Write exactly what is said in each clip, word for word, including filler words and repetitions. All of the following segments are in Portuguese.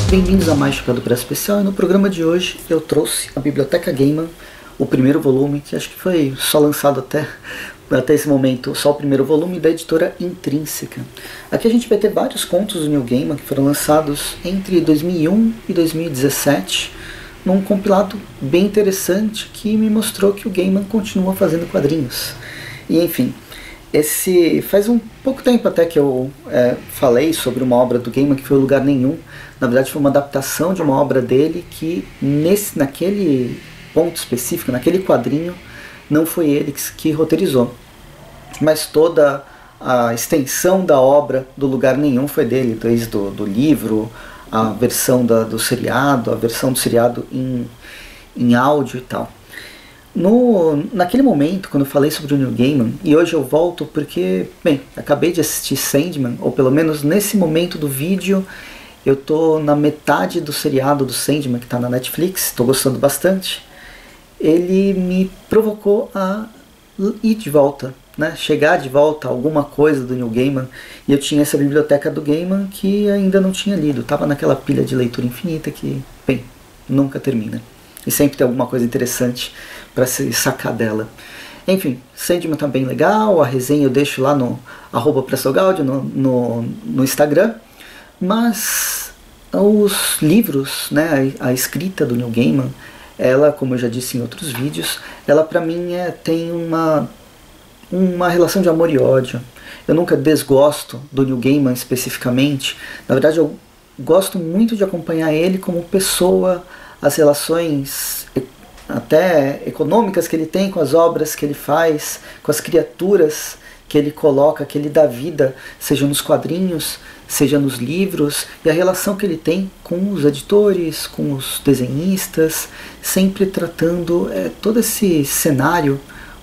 bem-vindos a Mais Chocado Press Especial, e no programa de hoje eu trouxe a Biblioteca Gaiman, o primeiro volume, que acho que foi só lançado até, até esse momento, só o primeiro volume, da editora Intrínseca. Aqui a gente vai ter vários contos do Neil Gaiman que foram lançados entre dois mil e um e dois mil e dezessete, num compilado bem interessante que me mostrou que o Gaiman continua fazendo quadrinhos. E enfim, esse faz um pouco tempo até que eu é, falei sobre uma obra do Gaiman que foi O Lugar Nenhum. Na verdade foi uma adaptação de uma obra dele que nesse, naquele ponto específico, naquele quadrinho, não foi ele que, que roteirizou. Mas toda a extensão da obra do Lugar Nenhum foi dele, desde do, do livro, a versão da, do seriado, a versão do seriado em, em áudio e tal. No, naquele momento, quando eu falei sobre o Neil Gaiman, e hoje eu volto porque, bem, acabei de assistir Sandman, ou pelo menos nesse momento do vídeo, eu tô na metade do seriado do Sandman, que está na Netflix, estou gostando bastante. Ele me provocou a ir de volta, né? Chegar de volta a alguma coisa do Neil Gaiman, e eu tinha essa biblioteca do Gaiman que ainda não tinha lido, estava naquela pilha de leitura infinita que, bem, nunca termina. E sempre tem alguma coisa interessante para se sacar dela. Enfim, Sandman tá bem legal, a resenha eu deixo lá no arroba Pressogaldi, no, no, no Instagram. Mas os livros, né, a, a escrita do Neil Gaiman, ela, como eu já disse em outros vídeos, ela para mim é, tem uma, uma relação de amor e ódio. Eu nunca desgosto do Neil Gaiman especificamente. Na verdade eu gosto muito de acompanhar ele como pessoa, as relações até econômicas que ele tem com as obras que ele faz, com as criaturas que ele coloca, que ele dá vida, seja nos quadrinhos, seja nos livros, e a relação que ele tem com os editores, com os desenhistas, sempre tratando é, todo esse cenário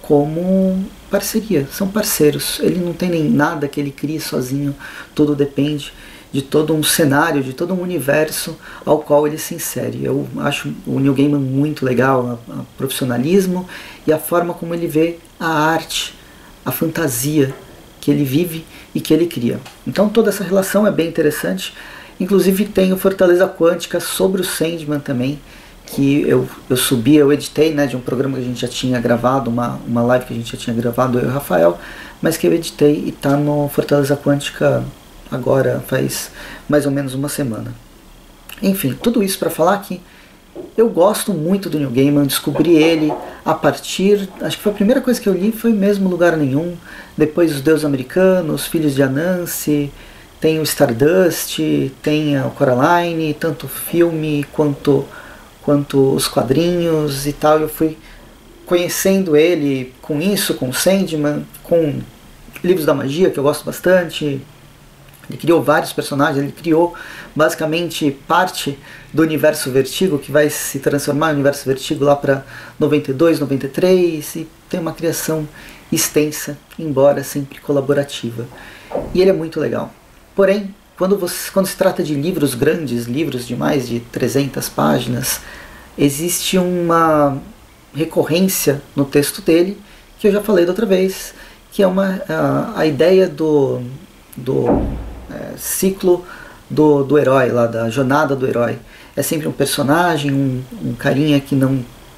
como parceria, são parceiros. Ele não tem nem nada que ele crie sozinho, tudo depende de todo um cenário, de todo um universo ao qual ele se insere. Eu acho o Neil Gaiman muito legal, o profissionalismo e a forma como ele vê a arte, a fantasia que ele vive e que ele cria. Então toda essa relação é bem interessante. Inclusive tem o Fortaleza Quântica sobre o Sandman também, que eu, eu subi, eu editei, né, de um programa que a gente já tinha gravado, uma, uma live que a gente já tinha gravado, eu e o Rafael, mas que eu editei e está no Fortaleza Quântica agora faz mais ou menos uma semana. Enfim, tudo isso para falar que eu gosto muito do Neil Gaiman, descobri ele a partir, acho que foi a primeira coisa que eu li foi mesmo Lugar Nenhum, depois Os Deuses Americanos, Filhos de Anansi, tem o Stardust, tem o Coraline, tanto o filme quanto, quanto os quadrinhos e tal. Eu fui conhecendo ele com isso, com Sandman, com Livros da Magia, que eu gosto bastante. Ele criou vários personagens, ele criou basicamente parte do universo Vertigo, que vai se transformar no universo Vertigo lá para noventa e dois, noventa e três, e tem uma criação extensa, embora sempre colaborativa. E ele é muito legal. Porém, quando, você, quando se trata de livros grandes, livros de mais de trezentas páginas, existe uma recorrência no texto dele, que eu já falei da outra vez, que é uma, a, a ideia do... do É, ciclo do, do herói, lá da jornada do herói. É sempre um personagem, um, um carinha que não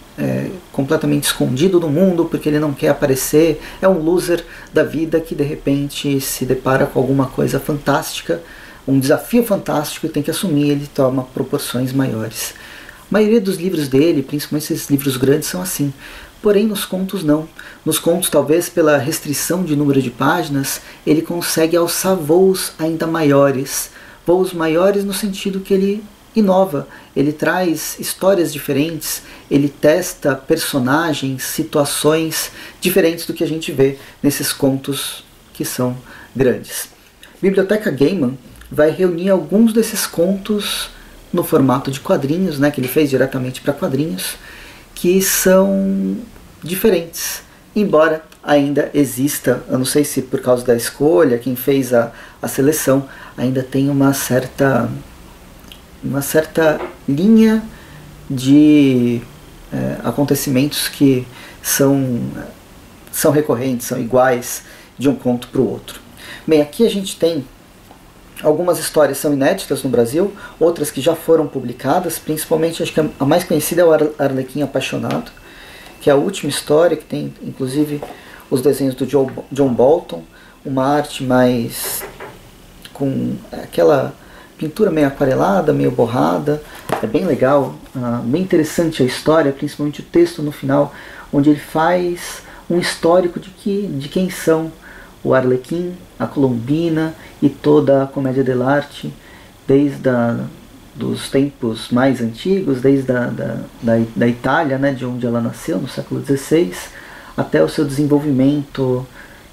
é completamente escondido do mundo porque ele não quer aparecer, é um loser da vida que de repente se depara com alguma coisa fantástica, um desafio fantástico e tem que assumir, ele toma proporções maiores. A maioria dos livros dele, principalmente esses livros grandes, são assim. Porém, nos contos não. Nos contos, talvez pela restrição de número de páginas, ele consegue alçar voos ainda maiores. Voos maiores no sentido que ele inova, ele traz histórias diferentes, ele testa personagens, situações diferentes do que a gente vê nesses contos que são grandes. Biblioteca Gaiman vai reunir alguns desses contos no formato de quadrinhos, né, que ele fez diretamente para quadrinhos, que são diferentes, embora ainda exista, eu não sei se por causa da escolha, quem fez a, a seleção, ainda tem uma certa, uma certa linha de é, acontecimentos que são, são recorrentes, são iguais de um conto para o outro. Bem, aqui a gente tem Algumas histórias são inéditas no Brasil, outras que já foram publicadas, principalmente acho que a mais conhecida é o Arlequim Apaixonado, que é a última história, que tem inclusive os desenhos do John Bolton, uma arte mais com aquela pintura meio aquarelada, meio borrada. É bem legal, uh, bem interessante a história, principalmente o texto no final, onde ele faz um histórico de, que, de quem são o Arlequim, a Colombina e toda a comédia dell'arte, desde a, dos tempos mais antigos, desde a, da, da, da Itália, né, de onde ela nasceu, no século dezesseis, até o seu desenvolvimento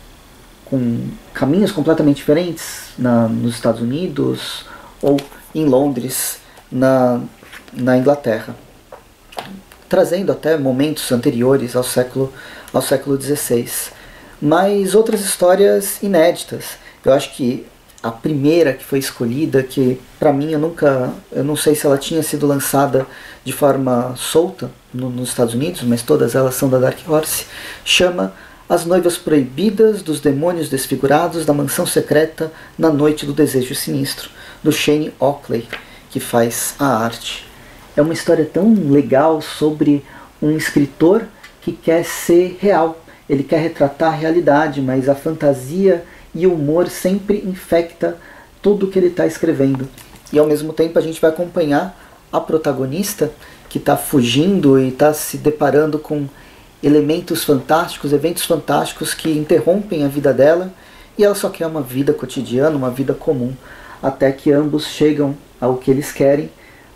com caminhos completamente diferentes na, nos Estados Unidos ou em Londres, na, na Inglaterra, trazendo até momentos anteriores ao século, ao século dezesseis. Mas outras histórias inéditas. Eu acho que a primeira que foi escolhida, que para mim eu nunca, eu não sei se ela tinha sido lançada de forma solta no, nos Estados Unidos, mas todas elas são da Dark Horse, chama As Noivas Proibidas dos Demônios Desfigurados da Mansão Secreta na Noite do Desejo Sinistro, do Shane Oakley, que faz a arte. É uma história tão legal sobre um escritor que quer ser real. Ele quer retratar a realidade, mas a fantasia e o humor sempre infecta tudo que ele está escrevendo. E ao mesmo tempo a gente vai acompanhar a protagonista que está fugindo e está se deparando com elementos fantásticos, eventos fantásticos que interrompem a vida dela, e ela só quer uma vida cotidiana, uma vida comum, até que ambos chegam ao que eles querem,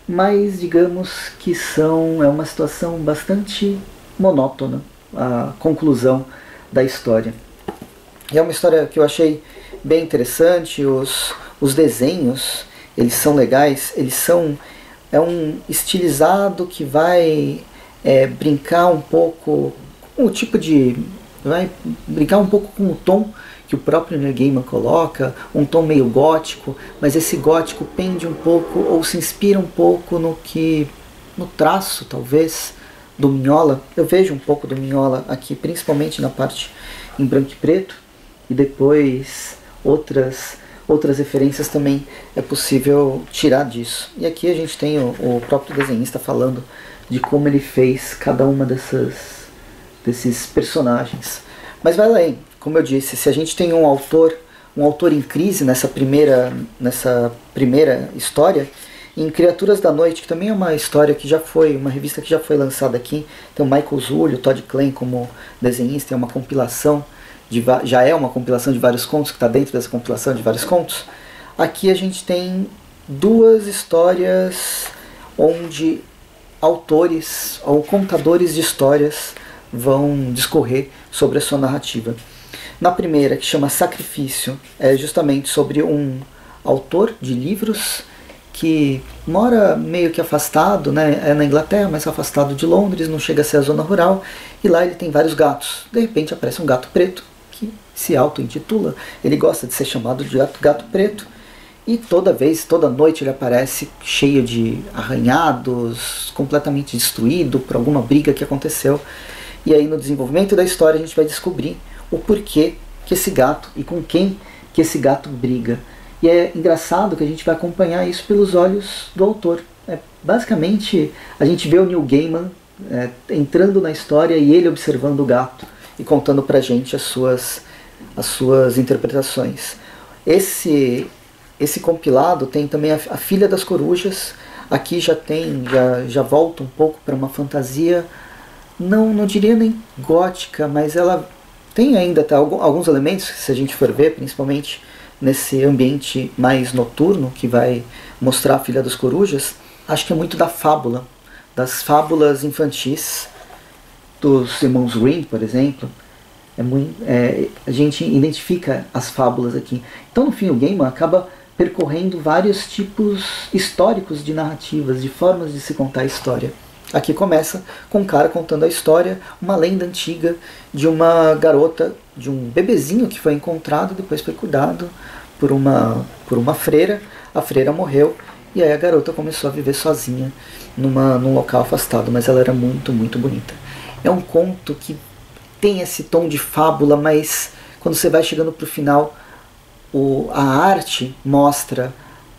mas digamos que são, é uma situação bastante monótona, a conclusão da história. E é uma história que eu achei bem interessante, os, os desenhos, eles são legais, eles são, é um estilizado que vai é, brincar um pouco com o tipo de, vai brincar um pouco com o tom que o próprio Neil Gaiman coloca, um tom meio gótico, mas esse gótico pende um pouco, ou se inspira um pouco no que, no traço talvez, do Mignola. Eu vejo um pouco do Mignola aqui, principalmente na parte em branco e preto, e depois outras, outras referências também é possível tirar disso. E aqui a gente tem o, o próprio desenhista falando de como ele fez cada uma dessas, desses personagens. Mas vai além, como eu disse, se a gente tem um autor, um autor em crise nessa primeira, nessa primeira história, em Criaturas da Noite, que também é uma história que já foi, uma revista que já foi lançada aqui, tem o Michael Zulli, o Todd Klein como desenhista, é uma compilação, de, já é uma compilação de vários contos, que está dentro dessa compilação de vários contos. Aqui a gente tem duas histórias onde autores ou contadores de histórias vão discorrer sobre a sua narrativa. Na primeira, que chama Sacrifício, é justamente sobre um autor de livros que mora meio que afastado, né? É na Inglaterra, mas afastado de Londres, não chega a ser a zona rural, e lá ele tem vários gatos. De repente aparece um gato preto, que se auto-intitula, ele gosta de ser chamado de gato, gato preto, e toda vez, toda noite ele aparece cheio de arranhados, completamente destruído por alguma briga que aconteceu. E aí no desenvolvimento da história a gente vai descobrir o porquê que esse gato, e com quem que esse gato briga. E é engraçado que a gente vai acompanhar isso pelos olhos do autor. É, basicamente, a gente vê o Neil Gaiman é, entrando na história e ele observando o gato e contando pra gente as suas, as suas interpretações. Esse, esse compilado tem também a, a Filha das Corujas. Aqui já tem, já, já volta um pouco para uma fantasia, não, não diria nem gótica, mas ela tem ainda tá, alguns elementos, se a gente for ver, principalmente nesse ambiente mais noturno que vai mostrar a Filha das Corujas. Acho que é muito da fábula, das fábulas infantis dos irmãos Grimm, por exemplo. É muito, é, a gente identifica as fábulas aqui. Então no fim o Gaiman acaba percorrendo vários tipos históricos de narrativas, de formas de se contar a história. Aqui começa com um cara contando a história, uma lenda antiga de uma garota, de um bebezinho que foi encontrado, depois foi cuidado por uma, por uma freira. A freira morreu e aí a garota começou a viver sozinha numa, num local afastado, mas ela era muito, muito bonita. É um conto que tem esse tom de fábula, mas quando você vai chegando para o final, o, a arte mostra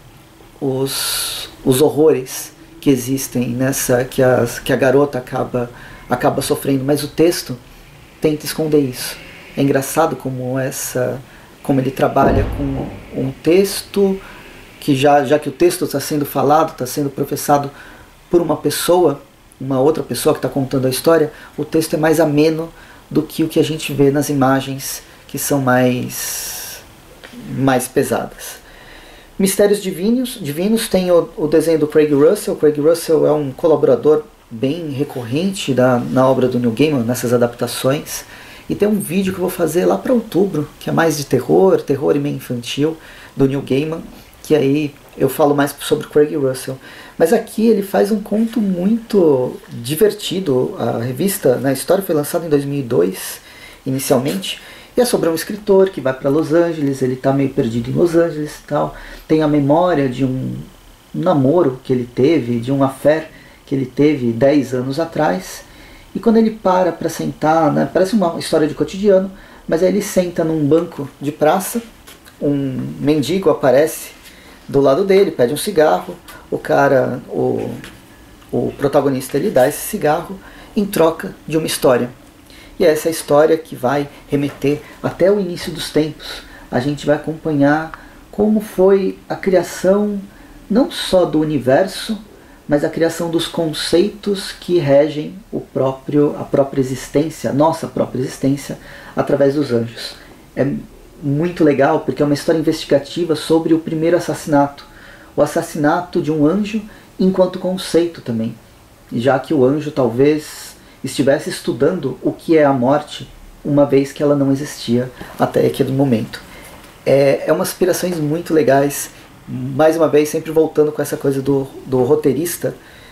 os, os horrores que existem nessa, que, as, que a garota acaba, acaba sofrendo, mas o texto tenta esconder isso. É engraçado como essa, como ele trabalha com um texto que já, já que o texto está sendo falado, está sendo professado por uma pessoa, uma outra pessoa que está contando a história, o texto é mais ameno do que o que a gente vê nas imagens, que são mais, mais pesadas. Mistérios Divinos, Divinos tem o, o desenho do Craig Russell. Craig Russell é um colaborador bem recorrente da, na obra do Neil Gaiman, nessas adaptações. E tem um vídeo que eu vou fazer lá para outubro, que é mais de terror, terror e meio infantil, do Neil Gaiman, que aí eu falo mais sobre Craig Russell. Mas aqui ele faz um conto muito divertido. A revista, na história, foi lançada em dois mil e dois, inicialmente, e é sobre um escritor que vai para Los Angeles, ele está meio perdido em Los Angeles e tal, tem a memória de um namoro que ele teve, de um affair que ele teve dez anos atrás, e quando ele para para sentar, né, parece uma história de cotidiano, mas aí ele senta num banco de praça, um mendigo aparece do lado dele, pede um cigarro, o cara, o, o protagonista, ele dá esse cigarro em troca de uma história. E é essa história que vai remeter até o início dos tempos. A gente vai acompanhar como foi a criação não só do universo, mas a criação dos conceitos que regem o próprio, a própria existência, a nossa própria existência, através dos anjos. É muito legal porque é uma história investigativa sobre o primeiro assassinato. O assassinato de um anjo enquanto conceito também. Já que o anjo talvez estivesse estudando o que é a morte, uma vez que ela não existia até aquele momento. É, é umas inspirações muito legais, mais uma vez sempre voltando com essa coisa do, do roteirista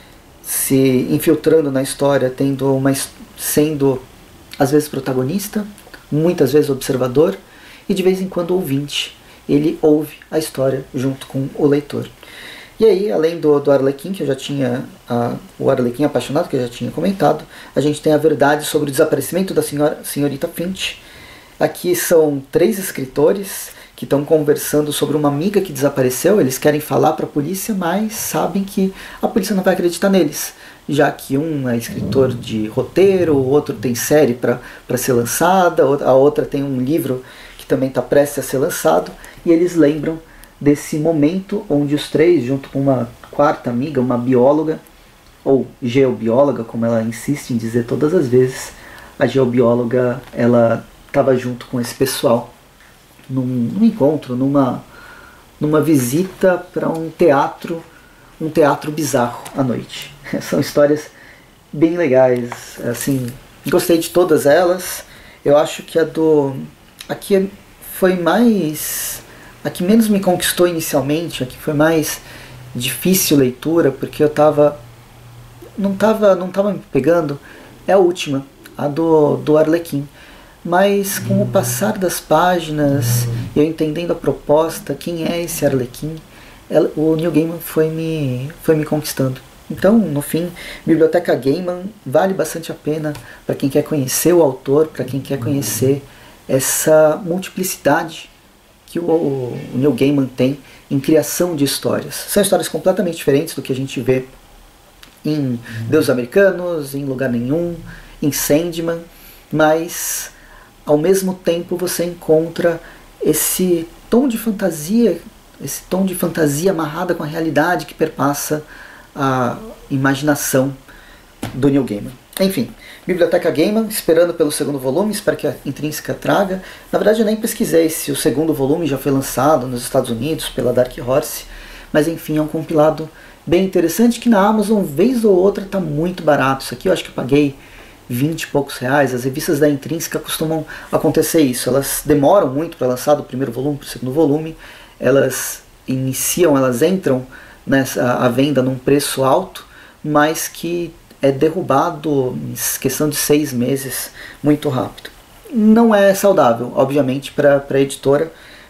se infiltrando na história, tendo uma, sendo às vezes protagonista, muitas vezes observador, e de vez em quando ouvinte. Ele ouve a história junto com o leitor. E aí, além do, do Arlequim, que eu já tinha, a, o Arlequim apaixonado, que eu já tinha comentado, a gente tem a verdade sobre o desaparecimento da senhora, senhorita Finch. Aqui são três escritores que estão conversando sobre uma amiga que desapareceu. Eles querem falar para a polícia, mas sabem que a polícia não vai acreditar neles, já que um é escritor de roteiro, o outro tem série para ser lançada, a outra tem um livro que também está prestes a ser lançado, e eles lembram desse momento onde os três, junto com uma quarta amiga, uma bióloga, ou geobióloga, como ela insiste em dizer todas as vezes, a geobióloga, ela estava junto com esse pessoal num, num encontro, numa, numa visita para um teatro, um teatro bizarro à noite. São histórias bem legais, assim, gostei de todas elas. Eu acho que a do... aqui foi mais... a que menos me conquistou inicialmente, a que foi mais difícil leitura, porque eu tava não tava, não tava me pegando, é a última, a do, do Arlequim. Mas com o passar das páginas, eu entendendo a proposta, quem é esse Arlequim, ela, o Neil Gaiman foi me, foi me conquistando. Então, no fim, Biblioteca Gaiman vale bastante a pena para quem quer conhecer o autor, para quem quer conhecer essa multiplicidade que o, o Neil Gaiman tem em criação de histórias. São histórias completamente diferentes do que a gente vê em Deuses Americanos, em Lugar Nenhum, em Sandman, mas ao mesmo tempo você encontra esse tom de fantasia, esse tom de fantasia amarrada com a realidade que perpassa a imaginação do Neil Gaiman. Enfim, Biblioteca Gaiman, esperando pelo segundo volume, espero que a Intrínseca traga. Na verdade eu nem pesquisei se o segundo volume já foi lançado nos Estados Unidos pela Dark Horse, mas enfim, é um compilado bem interessante que na Amazon, vez ou outra, está muito barato. Isso aqui eu acho que eu paguei vinte e poucos reais. As revistas da Intrínseca costumam acontecer isso, elas demoram muito para lançar do primeiro volume para o segundo volume, elas iniciam, elas entram nessa, a venda num preço alto, mas que é derrubado em questão de seis meses, muito rápido. Não é saudável, obviamente, para a editora,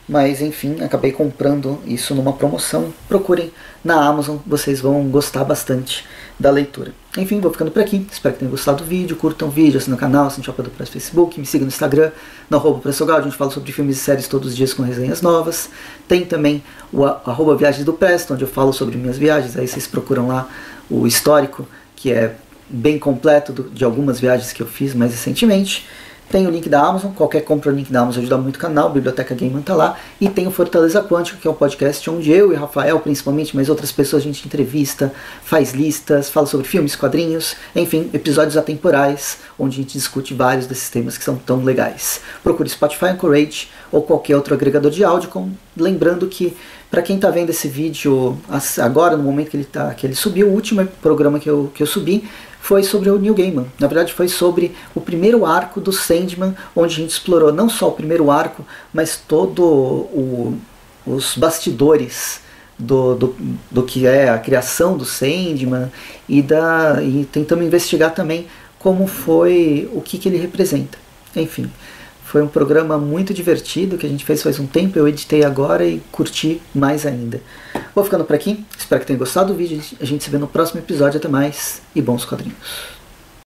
mas enfim, acabei comprando isso numa promoção. Procurem na Amazon, vocês vão gostar bastante da leitura. Enfim, vou ficando por aqui, espero que tenham gostado do vídeo, curtam o vídeo, assinem o canal, assinem o Chapa do Press Facebook, me sigam no Instagram, no arroba Pressogal, a gente fala sobre filmes e séries todos os dias com resenhas novas. Tem também o arroba Viagens do Presto, onde eu falo sobre minhas viagens, aí vocês procuram lá o histórico, que é bem completo do, de algumas viagens que eu fiz mais recentemente. Tem o link da Amazon, qualquer compra no link da Amazon ajuda muito o canal, Biblioteca Gamer tá lá. E tem o Fortaleza Quântico, que é um podcast onde eu e Rafael, principalmente, mas outras pessoas, a gente entrevista, faz listas, fala sobre filmes, quadrinhos, enfim, episódios atemporais, onde a gente discute vários desses temas que são tão legais. Procure Spotify, Anchorage ou qualquer outro agregador de áudio, com, lembrando que, para quem está vendo esse vídeo agora, no momento que ele, tá, que ele subiu, o último programa que eu, que eu subi foi sobre o Neil Gaiman. Na verdade foi sobre o primeiro arco do Sandman, onde a gente explorou não só o primeiro arco, mas todo o, os bastidores do, do, do que é a criação do Sandman e, da, e tentamos investigar também como foi, o que, que ele representa. Enfim, foi um programa muito divertido que a gente fez faz um tempo, eu editei agora e curti mais ainda. Vou ficando por aqui, espero que tenham gostado do vídeo, a gente se vê no próximo episódio, até mais e bons quadrinhos.